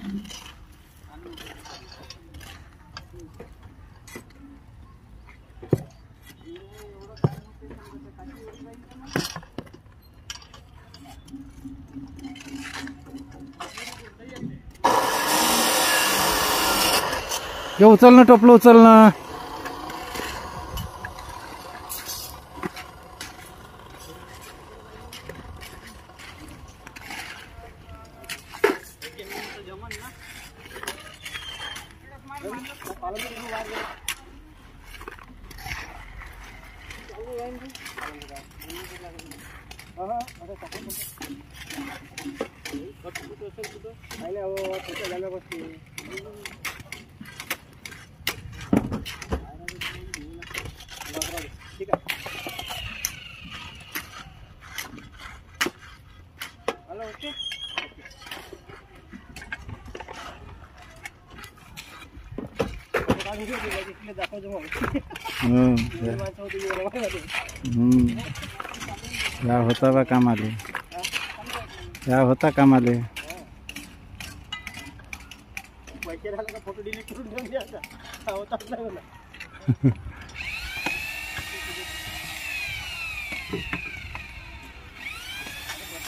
ये उचल ना टोपलं उचल ना. या होता बा कामाले, या होता कामाले. फोटो डिलीट करून ठेवून द्यायचा होताच नाही मला.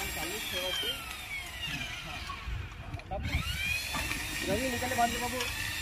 रवी निकाले बांधले बाबू.